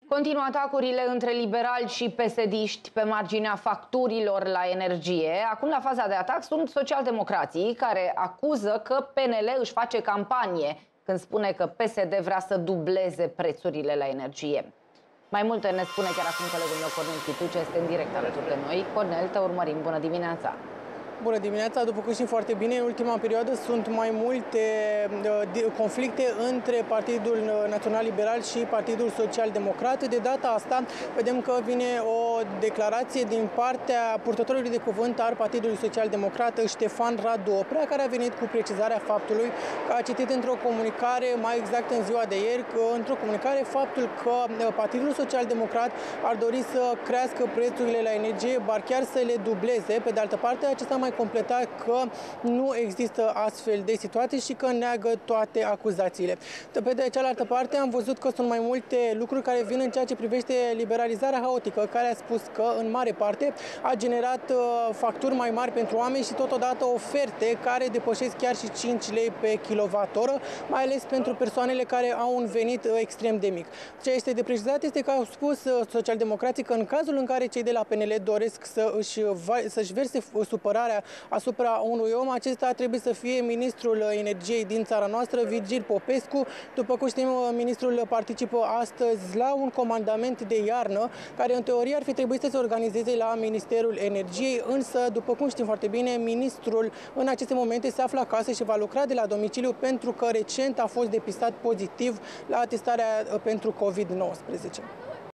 Continuă atacurile între liberali și PSD-ști pe marginea facturilor la energie. Acum, la faza de atac, sunt socialdemocrații care acuză că PNL își face campanie când spune că PSD vrea să dubleze prețurile la energie. Mai multe ne spune chiar acum colegul meu Cornel Chitu, ce este în direct alături de noi. Cornel, te urmărim. Bună dimineața! Bună dimineața! După cum știm foarte bine, în ultima perioadă sunt mai multe conflicte între Partidul Național Liberal și Partidul Social Democrat. De data asta vedem că vine o declarație din partea purtătorului de cuvânt al Partidului Social Democrat, Ștefan Radu Oprea, care a venit cu precizarea faptului că a citit într-o comunicare, mai exact în ziua de ieri, într-o comunicare faptul că Partidul Social Democrat ar dori să crească prețurile la energie, bar chiar să le dubleze. Pe de altă parte, acesta mai completat că nu există astfel de situații și că neagă toate acuzațiile. Pe de cealaltă parte, am văzut că sunt mai multe lucruri care vin în ceea ce privește liberalizarea haotică, care a spus că, în mare parte, a generat facturi mai mari pentru oameni și totodată oferte care depășesc chiar și 5 lei pe kilowattoră, mai ales pentru persoanele care au un venit extrem de mic. Ce este de precizat este că au spus socialdemocrații că în cazul în care cei de la PNL doresc să-și verse supărarea asupra unui om, acesta trebuie să fie ministrul energiei din țara noastră, Virgil Popescu. După cum știm, ministrul participă astăzi la un comandament de iarnă, care în teorie ar fi trebuit să se organizeze la Ministerul Energiei, însă, după cum știm foarte bine, ministrul în aceste momente se află acasă și va lucra de la domiciliu pentru că recent a fost depistat pozitiv la atestarea pentru COVID-19.